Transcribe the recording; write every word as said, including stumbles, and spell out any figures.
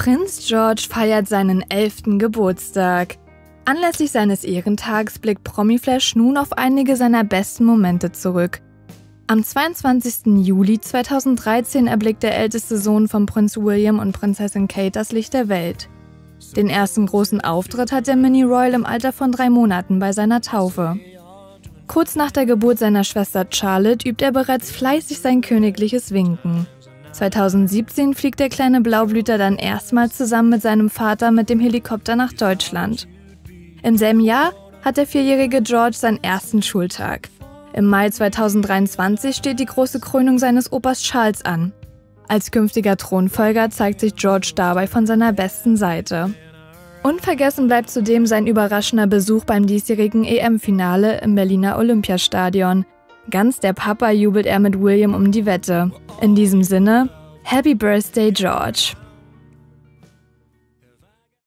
Prinz George feiert seinen elften Geburtstag. Anlässlich seines Ehrentags blickt Promiflash nun auf einige seiner besten Momente zurück. Am zweiundzwanzigsten Juli zweitausenddreizehn erblickt der älteste Sohn von Prinz William und Prinzessin Kate das Licht der Welt. Den ersten großen Auftritt hat der Mini-Royal im Alter von drei Monaten bei seiner Taufe. Kurz nach der Geburt seiner Schwester Charlotte übt er bereits fleißig sein königliches Winken. zweitausendsiebzehn fliegt der kleine Blaublüter dann erstmals zusammen mit seinem Vater mit dem Helikopter nach Deutschland. Im selben Jahr hat der vierjährige George seinen ersten Schultag. Im Mai zweitausenddreiundzwanzig steht die große Krönung seines Opas Charles an. Als künftiger Thronfolger zeigt sich George dabei von seiner besten Seite. Unvergessen bleibt zudem sein überraschender Besuch beim diesjährigen E M-Finale im Berliner Olympiastadion. Ganz der Papa jubelt er mit William um die Wette. In diesem Sinne, Happy Birthday, George!